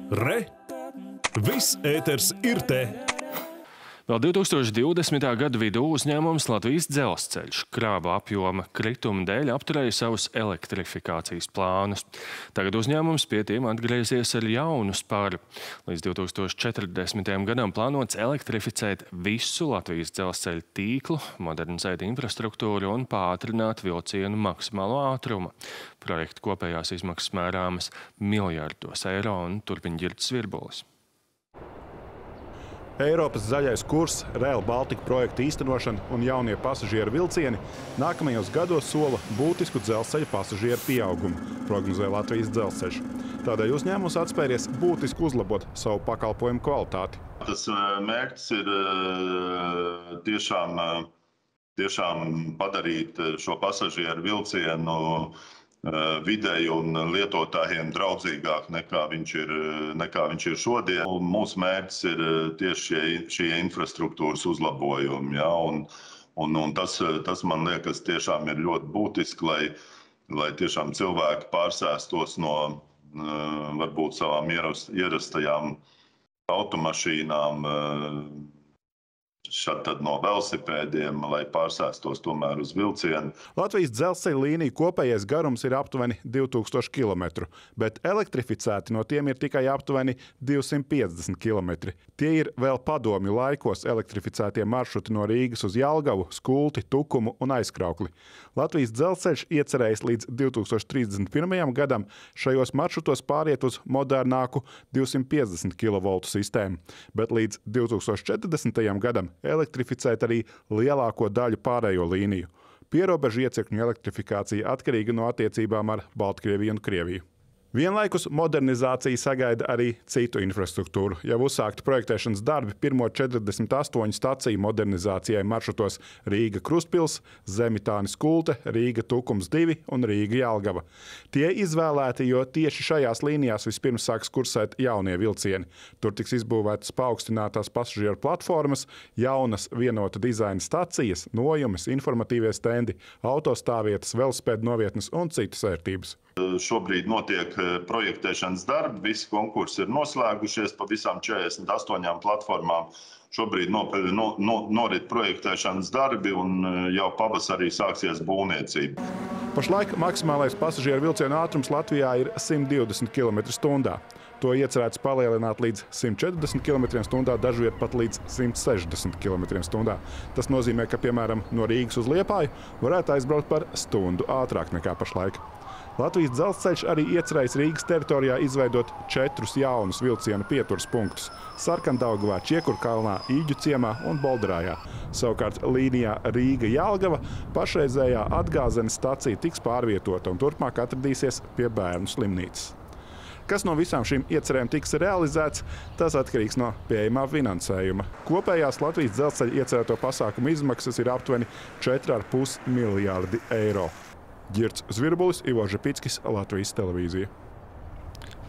Re! Viss ēters ir te! Vēl 2020. gada vidū uzņēmums Latvijas Dzelzceļš krāva apjoma krituma dēļ apturēja savus elektrifikācijas plānus. Tagad uzņēmums pie tiem atgriezies ar jaunu spāru. Līdz 2040. gadam plānots elektrificēt visu Latvijas dzelzceļa tīklu, modernizēt infrastruktūru un pātrināt vilcienu maksimālo ātrumu. Projekta kopējās izmaksas mērāmas miljardos eiro un turpina Ģirds Virbulis. Eiropas zaļais kurs, Rail Baltica projekta īstenošana un jaunie pasažieru vilcieni nākamajos gados sola būtisku dzelzceļa pasažieru pieaugumu, prognozē Latvijas Dzelzceļš. Tādēļ uzņēmums atspēries būtiski uzlabot savu pakalpojumu kvalitāti. Tas mērķis ir tiešām padarīt šo pasažieru vilcienu videi un lietotājiem draudzīgāk nekā viņš ir šodien. Un mūsu mērķis ir tieši šie infrastruktūras uzlabojumi. Ja? Un tas man liekas tiešām ir ļoti būtiski, lai tiešām cilvēki pārsēstos no varbūt savām ierastajām automašīnām, šad tad no velosipēdiem, lai pārsēstos tomēr uz vilcienu. Latvijas dzelzceļa līniju kopējais garums ir aptuveni 2000 km, bet elektrificēti no tiem ir tikai aptuveni 250 km. Tie ir vēl padomju laikos elektrificētie maršruti no Rīgas uz Jelgavu, Skulti, Tukumu un Aizkraukli. Latvijas dzelzceļš iecerējis līdz 2031. gadam šajos maršrutos pāriet uz modernāku 250 kV sistēmu, bet līdz 2040. gadam elektrificēt arī lielāko daļu pārējo līniju. Pierobežu iecirkņu elektrifikācija atkarīga no attiecībām ar Baltkrieviju un Krieviju. Vienlaikus modernizācija sagaida arī citu infrastruktūru. Jau uzsākti projektēšanas darbi pirmo 48 staciju modernizācijai maršrutos Rīga Krustpils, Zemitānis Kulte, Rīga Tukums 2 un Rīga Jelgava. Tie izvēlēti, jo tieši šajās līnijās vispirms sāks kursēt jaunie vilcieni. Tur tiks izbūvētas paaugstinātās pasažieru platformas, jaunas vienota dizaina stacijas, nojumes, informatīvie stendi, autostāvvietas, velosipēdu novietnes un citas vērtības. Šobrīd notiek projektēšanas darbi, visi konkursi ir noslēgušies pa visām 48 platformām. Šobrīd norit projektēšanas darbi un jau pavasarī sāksies būvniecība. Pašlaik maksimālais pasažieru vilcienu ātrums Latvijā ir 120 km/h. To iecerēts palielināt līdz 140 km/h, dažviet pat līdz 160 km/h. Tas nozīmē, ka, piemēram, no Rīgas uz Liepāju varētu aizbraukt par stundu ātrāk nekā pašlaik. Latvijas Dzelzceļš arī iecerējis Rīgas teritorijā izveidot 4 jaunus vilcienu pieturas punktus – Sarkandaugavā, Čiekurkalnā, Īģu ciemā un Bolderājā. Savukārt līnijā Rīga-Jelgava pašreizējā atgāzenes stacija tiks pārvietota un turpmāk atradīsies pie bērnu slimnīcas. Kas no visām šīm iecerēm tiks realizēts, tas atkarīgs no pieejamā finansējuma. Kopējās Latvijas Dzelzceļa iecerēto pasākumu izmaksas ir aptuveni 4,5 miljārdi eiro. Ģirds Virbulis, Ivo Žepickis, Latvijas televīzija.